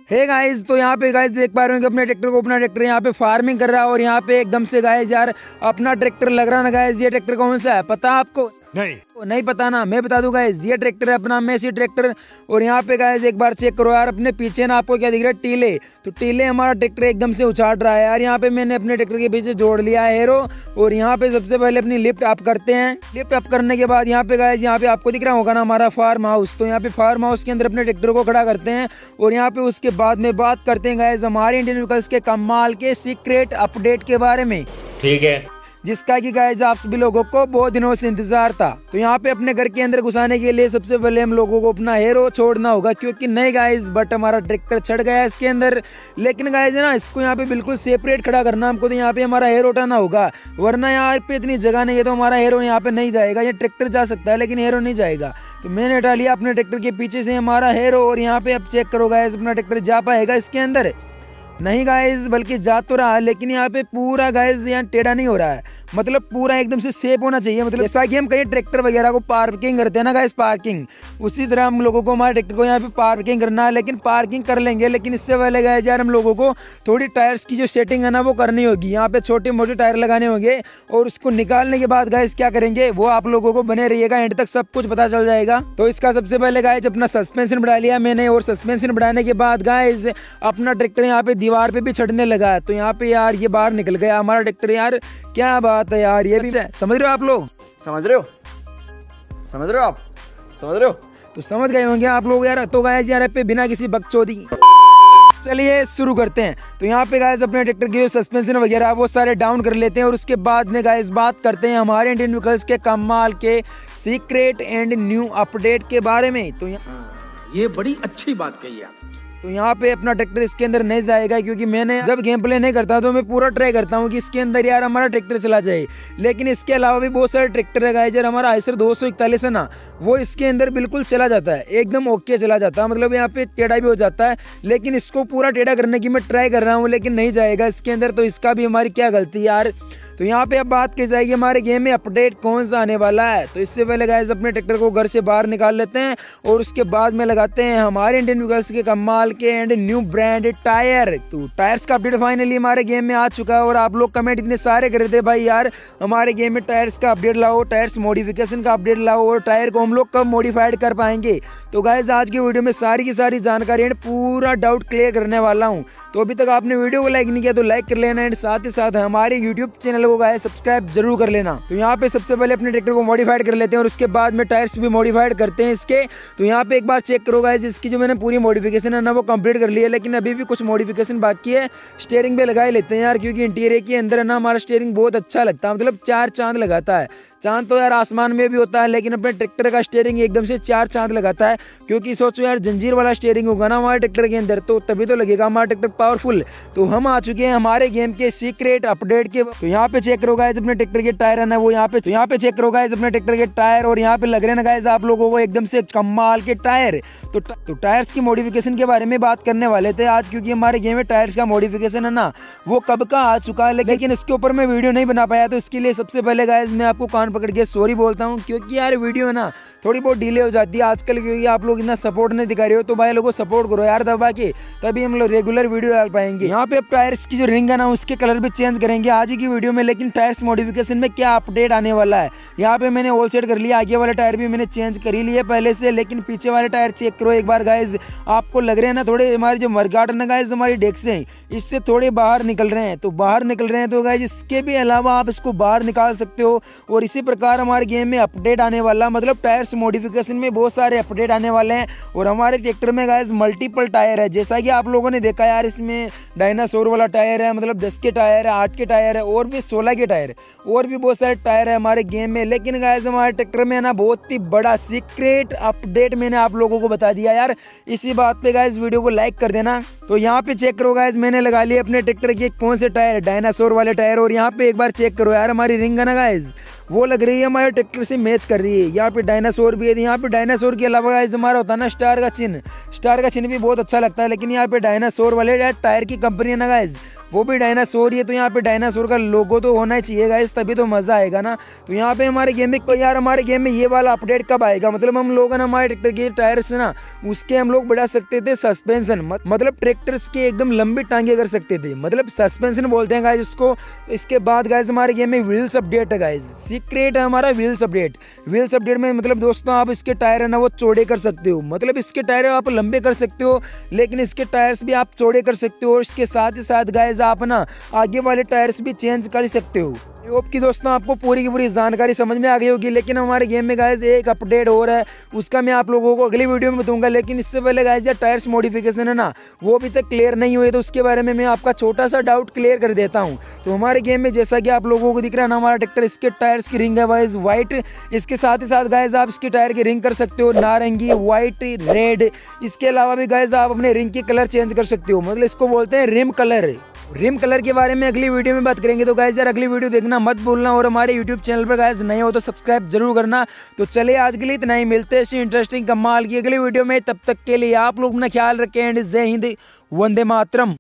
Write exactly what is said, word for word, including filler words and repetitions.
Hey guys, तो यहाँ पे गाइस देख पा रहे हो कि अपने ट्रैक्टर को अपना ट्रैक्टर यहाँ पे फार्मिंग कर रहा है और यहाँ पे एकदम से गाइस यार अपना ट्रैक्टर लग रहा ना गाइस। ये ट्रैक्टर कौन सा है पता आपको? नहीं नहीं पता ना, मैं बता दूं गाइस, ये ट्रैक्टर है अपना मेसी ट्रैक्टर। और यहाँ पे गाइस एक बार चेक करो यार, अपने पीछे ना आपको क्या दिख रहा है? टीले। तो टीले हमारा ट्रैक्टर एकदम से उछाट रहा है यार। यहाँ पे मैंने अपने ट्रैक्टर के पीछे जोड़ लिया है हेरो। और यहाँ पे सबसे पहले अपनी लिफ्ट अप करते हैं। लिफ्ट अप करने के बाद यहाँ पे गाइस यहाँ पे आपको दिख रहा होगा ना हमारा फार्म हाउस। तो यहाँ पे फार्म हाउस के अंदर अपने ट्रैक्टर को खड़ा करते हैं और यहाँ पे उसके बाद में बात करते हैं गाइस हमारे इंडियन व्हीकल्स के कमाल के सीक्रेट अपडेट के बारे में। ठीक है, जिसका कि गाइस आप सभी लोगों को बहुत दिनों से इंतजार था। तो यहाँ पे अपने घर के अंदर घुसाने के लिए सबसे पहले हम लोगों को अपना हेरो छोड़ना होगा, क्योंकि नहीं गाइस बट हमारा ट्रैक्टर चढ़ गया है इसके अंदर। लेकिन गाइस है ना, इसको यहाँ पे बिल्कुल सेपरेट खड़ा करना हमको। तो यहाँ पे हमारा हेरो उठाना होगा, वरना यहाँ पे इतनी जगह नहीं है तो हमारा हेरो यहाँ पे नहीं जाएगा। ये ट्रैक्टर जा सकता है लेकिन हेरो नहीं जाएगा। तो मैंने उठा लिया अपने ट्रैक्टर के पीछे से हमारा हेरो। और यहाँ पे अब चेक करो गाइस अपना ट्रैक्टर जा पाएगा इसके अंदर? नहीं गाइस, बल्कि जा तो रहा है लेकिन यहाँ पे पूरा गाइस यहाँ टेढ़ा नहीं हो रहा है। मतलब पूरा एकदम से सेफ होना चाहिए। मतलब जैसा कि हम कहीं ट्रैक्टर वगैरह को पार्किंग करते हैं ना गाइस, पार्किंग, उसी तरह हम लोगों को हमारे ट्रैक्टर को यहाँ पे पार्किंग करना है। लेकिन पार्किंग कर लेंगे, लेकिन इससे पहले गाइस यार हम लोगों को थोड़ी टायर्स की जो सेटिंग है ना वो करनी होगी। यहाँ पे छोटे मोटे टायर लगाने होंगे और उसको निकालने के बाद गाइस क्या करेंगे वो आप लोगों को बने रहिएगा, एंड तक सब कुछ पता चल जाएगा। तो इसका सबसे पहले गाइस अपना सस्पेंशन बढ़ा लिया मैंने, और सस्पेंशन बढ़ाने के बाद गाइस अपना ट्रैक्टर यहाँ पे दीवार पे भी चढ़ने लगा है। तो यहाँ पे यार ये बाहर निकल गया हमारा ट्रैक्टर यार। क्या बात है यार, ये भी समझ रहे हो आप लोग? समझ रहे हो समझ रहे हो आप समझ रहे हो तो समझ गए होंगे आप लोग यार। तो गाइस यार पे बिना किसी बकचोदी चलिए शुरू करते हैं। तो यहाँ पे गाइस अपने ट्रैक्टर के सस्पेंशन वगैरह वो सारे डाउन कर लेते हैं और उसके बाद में गाइस बात करते हैं हमारे इंडियन व्हीकल्स के कमाल के सीक्रेट एंड न्यू अपडेट के बारे में। तो ये बड़ी अच्छी बात कही आप। तो यहाँ पे अपना ट्रैक्टर इसके अंदर नहीं जाएगा, क्योंकि मैंने जब गेम प्ले नहीं करता तो मैं पूरा ट्राई करता हूँ कि इसके अंदर यार हमारा ट्रैक्टर चला जाए। लेकिन इसके अलावा भी बहुत सारे ट्रैक्टर है गाइस, हमारा आइसर दो सौ इकतालीस है ना, वो इसके अंदर बिल्कुल चला जाता है, एकदम ओके चला जाता है। मतलब यहाँ पे टेढ़ा भी हो जाता है, लेकिन इसको पूरा टेढ़ा करने की मैं ट्राई कर रहा हूँ लेकिन नहीं जाएगा इसके अंदर। तो इसका भी हमारी क्या गलती यार। तो यहाँ पे अब बात की जाएगी हमारे गेम में अपडेट कौन सा आने वाला है। तो इससे पहले गाइस अपने ट्रैक्टर को घर से बाहर निकाल लेते हैं और उसके बाद में लगाते हैं हमारे इंडियन व्हीकल्स के कमाल के एंड न्यू ब्रांड टायर। तो टायर्स का अपडेट फाइनली हमारे गेम में आ चुका है और आप लोग कमेंट इतने सारे कर रहे थे भाई यार हमारे गेम में टायर्स का अपडेट लाओ, टायर्स मॉडिफिकेशन का अपडेट लाओ और टायर को हम लोग कब मॉडिफाइड कर पाएंगे। तो गाइस आज की वीडियो में सारी की सारी जानकारी एंड पूरा डाउट क्लियर करने वाला हूँ। तो अभी तक आपने वीडियो को लाइक नहीं किया तो लाइक कर लेना एंड साथ ही साथ हमारे यूट्यूब चैनल को गाइस सब्सक्राइब जरूर कर लेना। तो यहाँ पे सबसे पहले अपने ट्रैक्टर को मॉडिफाइड कर लेते हैं और उसके बाद में टायर्स भी मॉडिफाइड करते हैं इसके। तो यहाँ पे एक बार चेक करो गाइस, इसकी जो मैंने पूरी मॉडिफिकेशन है ना वो कंप्लीट कर ली है, लेकिन अभी भी कुछ मॉडिफिकेशन बाकी है। स्टीयरिंग पे लगा ही लेते हैं यार, क्योंकि इंटीरियर के अंदर है ना हमारा स्टीयरिंग बहुत अच्छा लगता है, मतलब चार चांद लगाता है। चांद तो यार आसमान में भी होता है, लेकिन अपने ट्रैक्टर का स्टीयरिंग एकदम से चार चांद लगाता है। क्योंकि सोचो यार जंजीर वाला स्टीयरिंग होगा ना हमारे ट्रैक्टर के अंदर, तो तभी तो लगेगा हमारा ट्रैक्टर पावरफुल। तो हम आ चुके हैं हमारे गेम के सीक्रेट अपडेट के। तो यहाँ पे चेक करो गाइस अपने ट्रैक्टर के टायर है ना वो यहाँ पे तो यहाँ पे चेक करो गाइस अपने ट्रैक्टर के टायर, और यहाँ पे लग रहे हैं ना गाइस आप लोगों को एकदम से कमाल के टायर। तो, तो टायर्स की मॉडिफिकेशन के बारे में बात करने वाले थे आज, क्योंकि हमारे गेम में टायर्स का मॉडिफिकेशन है ना वो कब का आ चुका है, लेकिन इसके ऊपर मैं वीडियो नहीं बना पाया। तो इसके लिए सबसे पहले गाइस मैं आपको कान पकड़ के सॉरी बोलता हूँ, क्योंकि यार वीडियो है ना थोड़ी बहुत डिले हो जाती है आजकल, क्योंकि आप लोग इतना सपोर्ट नहीं दिखा रहे हो। तो भाई लोगों सपोर्ट करो यार दबा के, तभी हम लोग रेगुलर वीडियो डाल पाएंगे। यहाँ पे टायर्स की जो रिंग है ना उसके कलर भी चेंज करेंगे आज ही की वीडियो में। लेकिन टायर्स मॉडिफिकेशन में क्या अपडेट आने वाला है, यहाँ पे मैंने ऑल सेट कर लिया, आगे वाले टायर भी मैंने चेंज कर ही लिए पहले से। लेकिन पीछे वाले टायर चेक करो एक बार गाइज, आपको लग रहे हैं ना थोड़े हमारे जो मरगाट ना गाइज हमारी डेस्क से इससे थोड़े बाहर निकल रहे हैं। तो बाहर निकल रहे हैं तो गाइज इसके भी अलावा आप इसको बाहर निकाल सकते हो। और इसी प्रकार हमारे गेम में अपडेट आने वाला, मतलब टायर्स मॉडिफिकेशन में बहुत सारे अपडेट आने वाले हैं। और हमारे ट्रैक्टर में गाइज मल्टीपल टायर है, जैसा कि आप लोगों ने देखा यार इसमें डायनासोर वाला टायर है, मतलब दस के टायर है, आठ के टायर है और भी सोलह के टायर, और भी बहुत सारे टायर है हमारे गेम में। लेकिन गाइज हमारे ट्रैक्टर में ना बहुत ही बड़ा सीक्रेट अपडेट मैंने आप लोगों को बता दिया यार। इसी बात पे गाइज वीडियो को लाइक कर देना। तो यहाँ पे चेक करो गाइज मैंने लगा लिया अपने ट्रैक्टर के कौन से टायर, डायनासोर वाले टायर। और यहाँ पे एक बार चेक करो यार हमारी रिंग है ना गाइज वो लग रही है हमारे ट्रैक्टर से मैच कर रही है। यहाँ पे डायनासोर भी है, यहाँ पे डायनासोर के अलावा गाइस हमारा होता है ना स्टार का चिन्ह, स्टार का चिन्ह भी बहुत अच्छा लगता है। लेकिन यहाँ पे डायनासोर वाले टायर की कंपनी है ना गाइस वो भी डायनासोर ही है। तो यहाँ पे डायनासोर का लोगो तो होना ही चाहिए गाइस, तभी तो मजा आएगा ना। तो यहाँ पे हमारे गेम में यार हमारे गेम में ये वाला अपडेट कब आएगा, मतलब हम लोग ना हमारे ट्रैक्टर के टायर से ना उसके हम लोग बढ़ा सकते थे सस्पेंशन, मतलब ट्रैक्टर्स के एकदम लंबी टांगे कर सकते थे, मतलब सस्पेंशन बोलते हैं गाइस उसको। इसके बाद गाइस हमारे गेम में व्हील्स अपडेट है गाइस, सीक्रेट है हमारा व्हील्स अपडेट। व्हील्स अपडेट में मतलब दोस्तों आप इसके टायर है ना वो चौड़े कर सकते हो, मतलब इसके टायर आप लंबे कर सकते हो लेकिन इसके टायर्स भी आप चौड़े कर सकते हो। और इसके साथ ही साथ गाइस आप ना आगे वाले टायर्स भी चेंज कर सकते हो। होप कि दोस्तों आपको पूरी की पूरी जानकारी समझ में आ गई होगी। लेकिन हमारे गेम में गाइस एक अपडेट हो रहा है, उसका मैं आप लोगों को अगली वीडियो में बताऊंगा। लेकिन इससे पहले गाइस ये टायर्स मॉडिफिकेशन है ना वो अभी तक क्लियर नहीं हुए, तो उसके बारे में मैं आपका छोटा सा डाउट क्लियर कर देता हूं। तो हमारे गेम में जैसा कि आप लोगों को दिख रहा है ना हमारा ट्रैक्टर, इसके टायर्स की रिंग है गाइस व्हाइट। इसके साथ ही साथ गाइस आप इसके टायर की रिंग कर सकते हो नारंगी, व्हाइट, रेड। इसके अलावा भी गाइस आप अपने रिंग की कलर चेंज कर सकते हो, मतलब इसको बोलते हैं रिम कलर। रिम कलर के बारे में अगली वीडियो में बात करेंगे। तो गाइस यार अगली वीडियो देखना मत भूलना, और हमारे यूट्यूब चैनल पर गाइस नए हो तो सब्सक्राइब जरूर करना। तो चलिए आज के लिए इतना ही, मिलते हैं ऐसी इंटरेस्टिंग कमाल की अगली वीडियो में। तब तक के लिए आप लोग अपना ख्याल रखें एंड जय हिंद, वंदे मातरम।